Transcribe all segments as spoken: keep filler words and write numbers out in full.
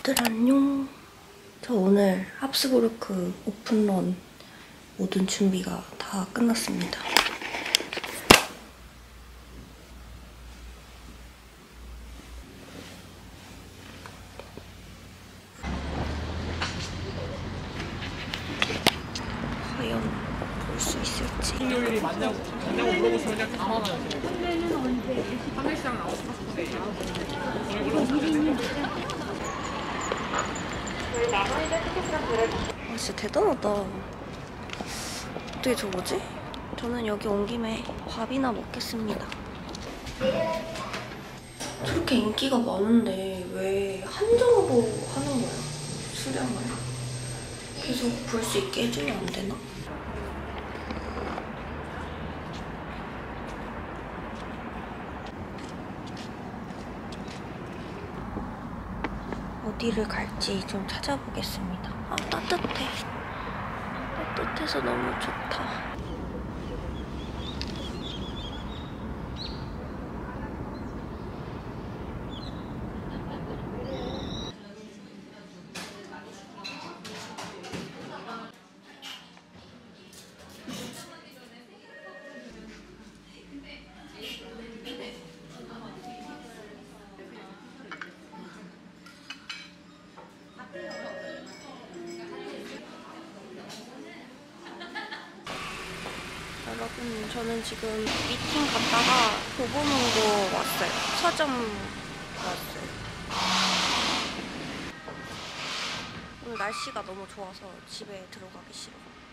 다들 안녕. 저 오늘 합스부르크 오픈런 모든 준비가 다 끝났습니다. 과연 볼 수 있을지. 요일이 맞냐고, 맞냐고 물어보시면 그냥 다 많아요. 근데는 언제? 판매시장 나와서 사실 때 오늘 올라오시면 아, 진짜 대단하다. 어떻게 저거지? 저는 여기 온 김에 밥이나 먹겠습니다. 저렇게 인기가 많은데 왜 한정으로 하는 거야? 수량을 계속 볼 수 있게 해주면 안 되나? 어디를 갈지 좀 찾아보겠습니다. 아, 따뜻해. 따뜻해서 너무 좋다. 여러분, 저는 지금 미팅 갔다가 교보문고 왔어요. 서점 왔어요. 오늘 날씨가 너무 좋아서 집에 들어가기 싫어.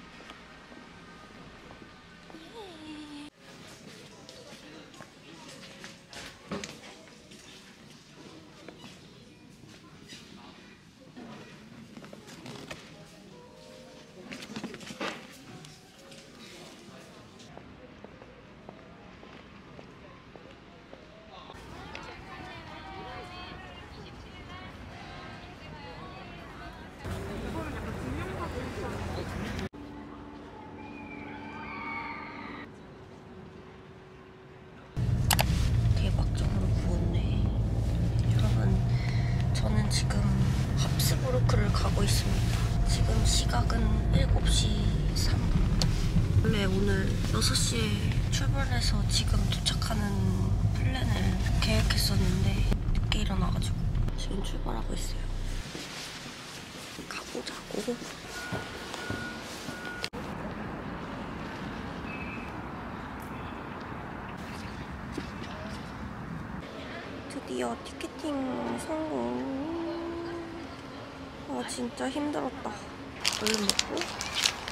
대박적으로 구웠네. 여러분, 저는 지금 합스부르크를 가고 있습니다. 지금 시각은 일곱 시 삼 분. 원래 오늘 여섯 시에 출발해서 지금 도착하는 플랜을 계획했었는데 늦게 일어나가지고 지금 출발하고 있어요. 가보자고. 드디어 티켓팅 성공. 아, 진짜 힘들었다. 얼른 먹고.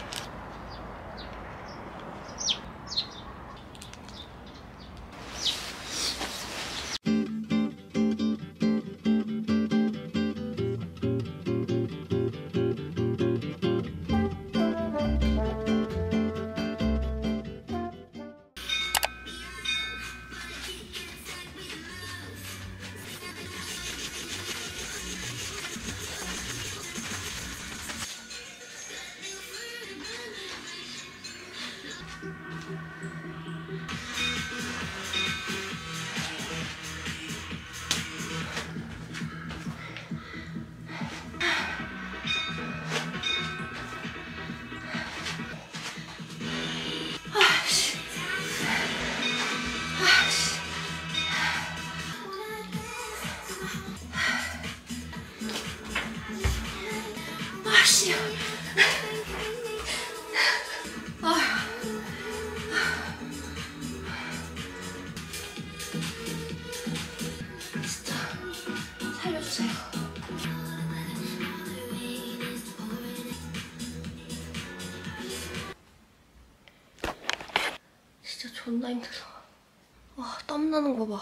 아씨. 진짜 살려주세요. 진짜 존나 힘들어. 와, 땀나는 거 봐.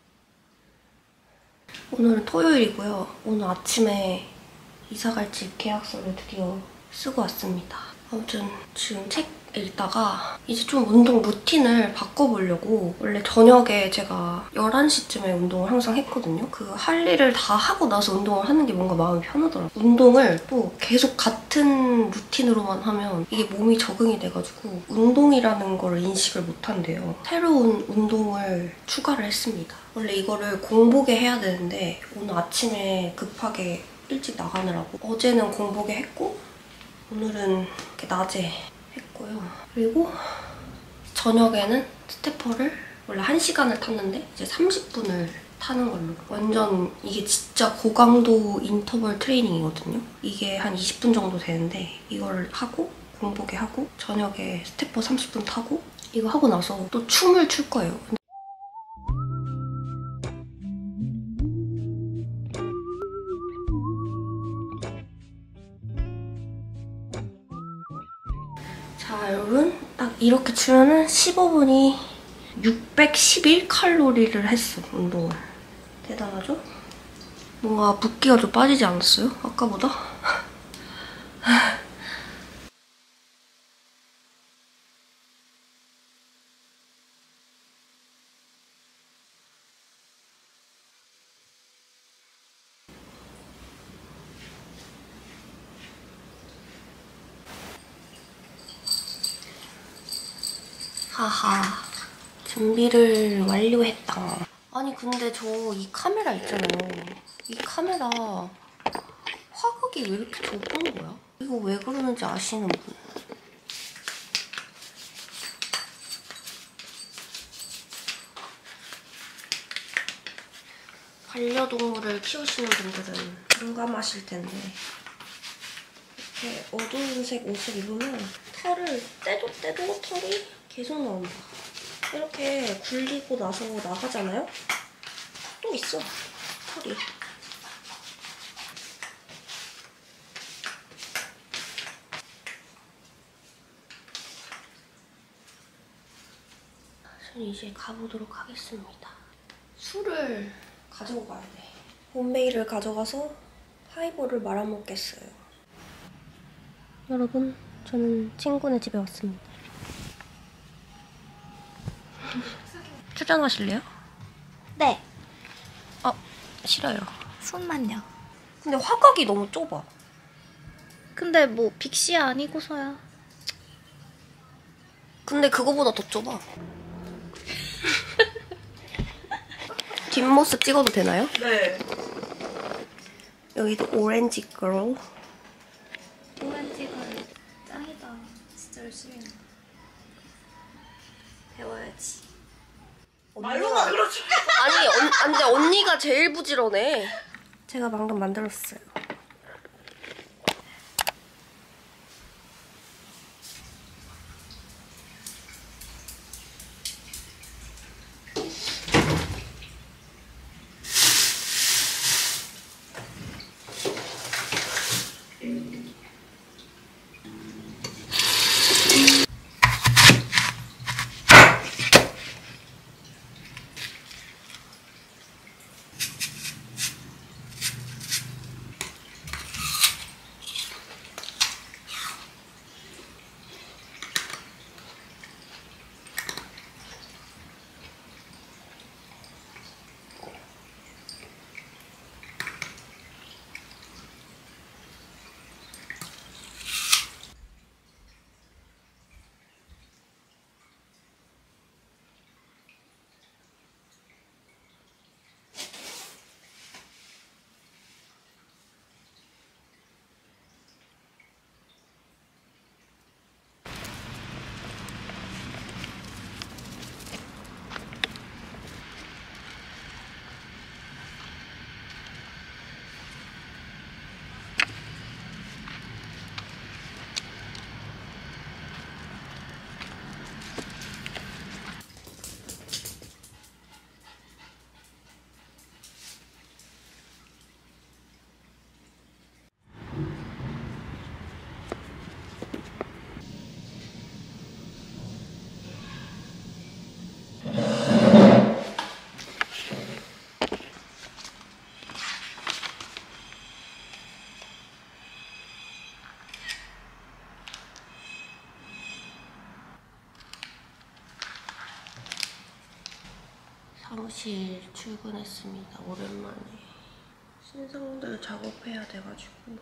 오늘은 토요일이고요. 오늘 아침에 이사갈 집 계약서를 드디어 쓰고 왔습니다. 아무튼 지금 책 읽다가 이제 좀 운동 루틴을 바꿔보려고. 원래 저녁에 제가 열한 시쯤에 운동을 항상 했거든요. 그 할 일을 다 하고 나서 운동을 하는 게 뭔가 마음이 편하더라고요. 운동을 또 계속 같은 루틴으로만 하면 이게 몸이 적응이 돼가지고 운동이라는 걸 인식을 못한대요. 새로운 운동을 추가를 했습니다. 원래 이거를 공복에 해야 되는데 오늘 아침에 급하게 일찍 나가느라고. 어제는 공복에 했고 오늘은 이렇게 낮에 했고요. 그리고 저녁에는 스테퍼를 원래 한 시간을 탔는데 이제 삼십 분을 타는 걸로. 완전 이게 진짜 고강도 인터벌 트레이닝이거든요. 이게 한 이십 분 정도 되는데 이걸 하고 공복에 하고 저녁에 스테퍼 삼십 분 타고 이거 하고 나서 또 춤을 출 거예요. 자, 여러분 딱 이렇게 추면은 십오 분이 육백십일 칼로리를 했어, 운동을. 대단하죠? 뭔가 붓기가 좀 빠지지 않았어요? 아까보다? 하하, 준비를 완료했다. 아니 근데 저 이 카메라 있잖아요. 이 카메라 화각이 왜 이렇게 좁은 거야? 이거 왜 그러는지 아시는 분? 반려동물을 키우시는 분들은 공감하실 텐데 이렇게 어두운 색 옷을 입으면 털을 떼도 떼도 털이 계속 나온다. 이렇게 굴리고 나서 나가잖아요? 또 있어, 털이. 저는 이제 가보도록 하겠습니다. 술을 가지고 가야 돼. 봄메이를 가져가서 하이볼을 말아먹겠어요. 여러분, 저는 친구네 집에 왔습니다. 출전하실래요? 네. 아, 싫어요. 손만요. 근데 화각이 너무 좁아. 근데 뭐 빅시 아니고서야. 근데 그거보다 더 좁아. 뒷모습 찍어도 되나요? 네. 여기도 오렌지 girl. 오렌지가 짱이다. 진짜 열심히 한다. 배워야지. 말로만 그렇지. 아니, 언, 아니, 근데 언니가 제일 부지런해. 제가 방금 만들었어요. 사무실 출근했습니다. 오랜만에. 신상들 작업해야 돼가지고.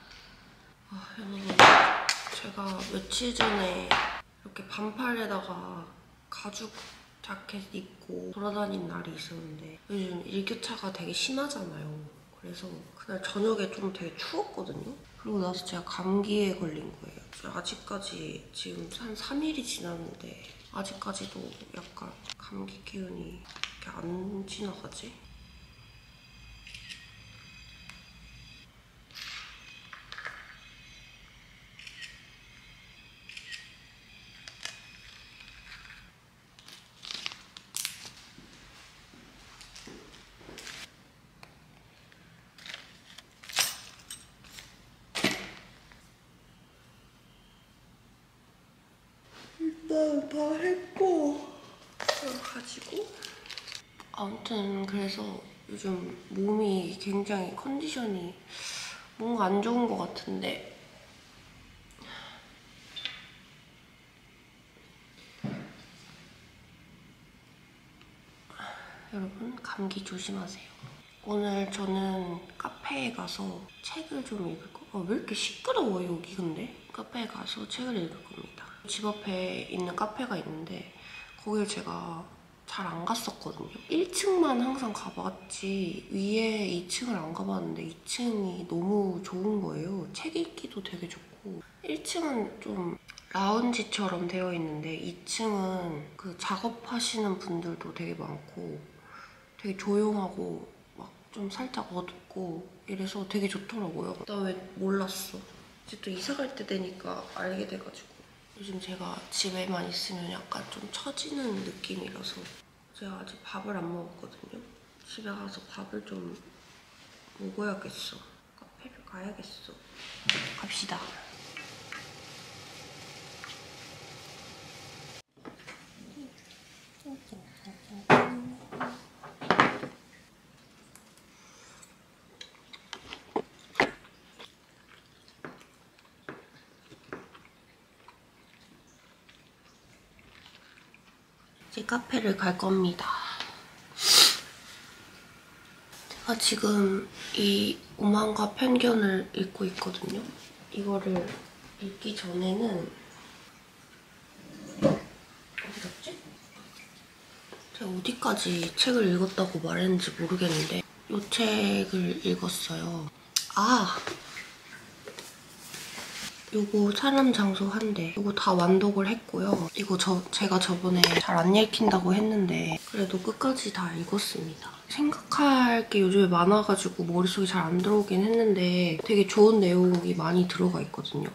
아, 여러분. 제가 며칠 전에 이렇게 반팔에다가 가죽 자켓 입고 돌아다닌 날이 있었는데 요즘 일교차가 되게 심하잖아요. 그래서 그날 저녁에 좀 되게 추웠거든요. 그러고 나서 제가 감기에 걸린 거예요. 아직까지 지금 한 삼 일이 지났는데 아직까지도 약간 감기 기운이 이렇게 안 지나가지? 일단 다 했고 가지고 아무튼 그래서 요즘 몸이 굉장히 컨디션이 뭔가 안 좋은 것 같은데 여러분 감기 조심하세요. 오늘 저는 카페에 가서 책을 좀 읽을 거. 아, 왜 이렇게 시끄러워 여기 근데? 카페에 가서 책을 읽을 겁니다. 집 앞에 있는 카페가 있는데 거길 제가 잘 안 갔었거든요. 일 층만 항상 가봤지 위에 이 층을 안 가봤는데 이 층이 너무 좋은 거예요. 책 읽기도 되게 좋고 일 층은 좀 라운지처럼 되어 있는데 이 층은 그 작업하시는 분들도 되게 많고 되게 조용하고 막 좀 살짝 어둡고 이래서 되게 좋더라고요. 나 왜 몰랐어. 이제 또 이사 갈 때 되니까 알게 돼가지고 요즘 제가 집에만 있으면 약간 좀 처지는 느낌이라서 제가 아직 밥을 안 먹었거든요. 집에 가서 밥을 좀 먹어야겠어. 카페를 가야겠어. 갑시다. 이제 카페를 갈 겁니다. 제가 지금 이 오만과 편견을 읽고 있거든요. 이거를 읽기 전에는 어디 갔지? 제가 어디까지 책을 읽었다고 말했는지 모르겠는데 이 책을 읽었어요. 아! 요거 사람 장소 한대. 요거 다 완독을 했고요. 이거 저 제가 저번에 잘 안 읽힌다고 했는데 그래도 끝까지 다 읽었습니다. 생각할 게 요즘에 많아가지고 머릿속에 잘 안 들어오긴 했는데 되게 좋은 내용이 많이 들어가 있거든요.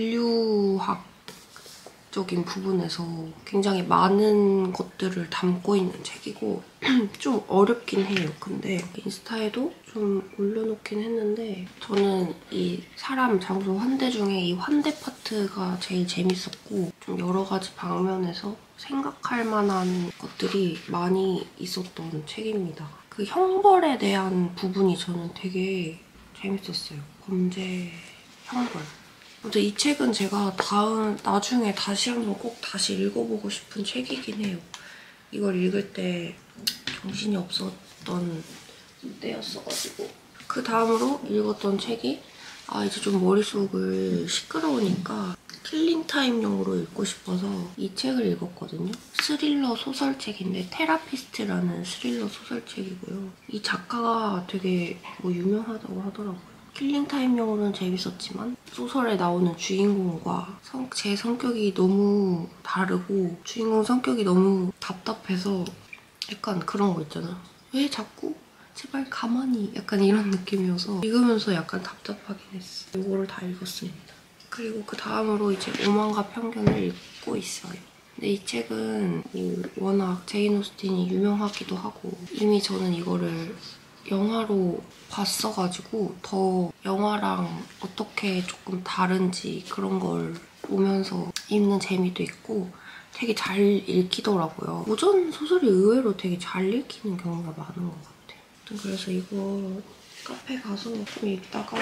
인류학적인 부분에서 굉장히 많은 것들을 담고 있는 책이고 좀 어렵긴 해요. 근데 인스타에도 좀 올려놓긴 했는데 저는 이 사람, 장소, 환대 중에 이 환대 파트가 제일 재밌었고 좀 여러 가지 방면에서 생각할 만한 것들이 많이 있었던 책입니다. 그 형벌에 대한 부분이 저는 되게 재밌었어요. 범죄, 형벌. 근데 이 책은 제가 다음, 나중에 다시 한번 꼭 다시 읽어보고 싶은 책이긴 해요. 이걸 읽을 때 정신이 없었던 때였어가지고. 그 다음으로 읽었던 책이 아 이제 좀 머릿속을 시끄러우니까 킬링타임용으로 읽고 싶어서 이 책을 읽었거든요. 스릴러 소설책인데 테라피스트라는 스릴러 소설책이고요. 이 작가가 되게 뭐 유명하다고 하더라고요. 킬링타임용으로는 재밌었지만 소설에 나오는 주인공과 성, 제 성격이 너무 다르고 주인공 성격이 너무 답답해서 약간 그런 거 있잖아. 왜 자꾸 제발 가만히 약간 이런 느낌이어서 읽으면서 약간 답답하긴 했어. 이거를 다 읽었습니다. 그리고 그 다음으로 이제 오만과 편견을 읽고 있어요. 근데 이 책은 워낙 제인 오스틴이 유명하기도 하고 이미 저는 이거를 영화로 봤어가지고 더 영화랑 어떻게 조금 다른지 그런 걸 보면서 읽는 재미도 있고 되게 잘 읽히더라고요. 고전 소설이 의외로 되게 잘 읽히는 경우가 많은 것 같아요. 그래서 이거 카페 가서 좀 읽다가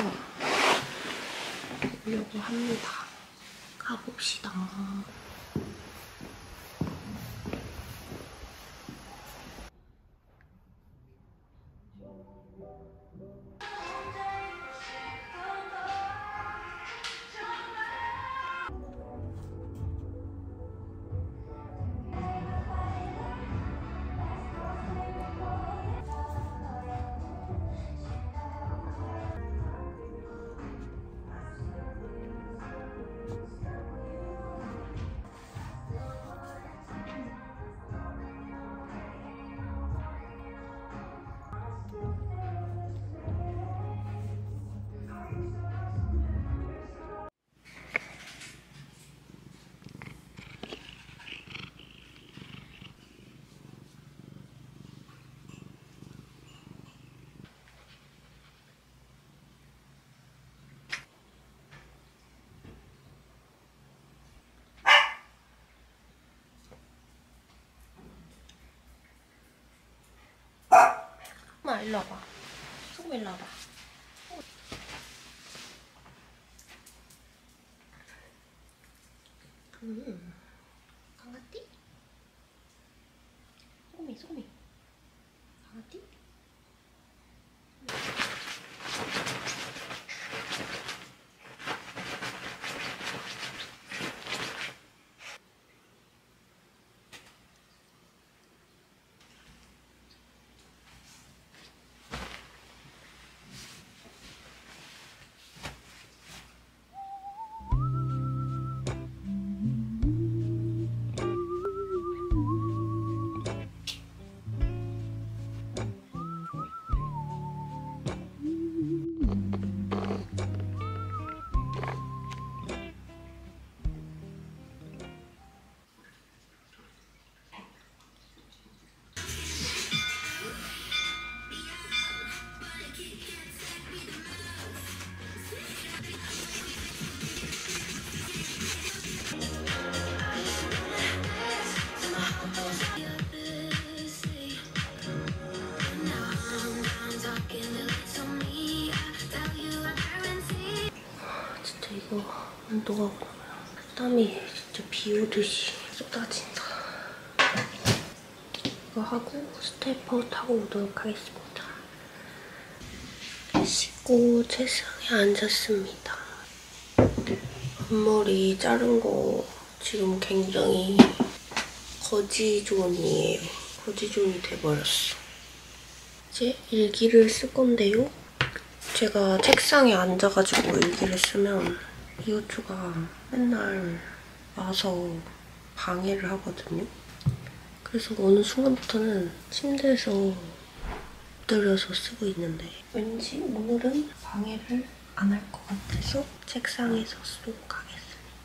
보려고 합니다. 가봅시다. 엄마 일로 와봐. 소금 일로 와봐. 음, 강아띠? 소금이, 소금이. 강아띠? 진짜 이거 운동하고 나면 땀이 진짜 비 오듯이 쏟아진다. 이거 하고 스테퍼 타고 오도록 하겠습니다. 씻고 책상에 앉았습니다. 앞머리 자른 거 지금 굉장히 거지존이에요. 거지존이 돼버렸어. 이제 일기를 쓸 건데요. 제가 책상에 앉아가지고 일기를 쓰면 이호주가 맨날 와서 방해를 하거든요. 그래서 어느 순간부터는 침대에서 엎드려서 쓰고 있는데 왠지 오늘은 방해를 안 할 것 같아서 책상에서 쓰도록 하겠습니다.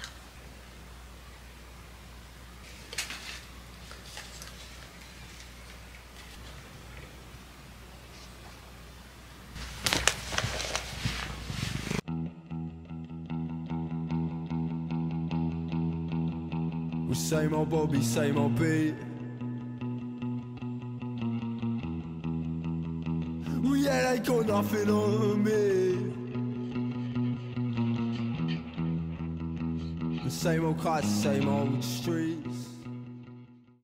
Same old Bobby, same old beat. Well, yeah, they got nothing on me. The same old cars, same old streets.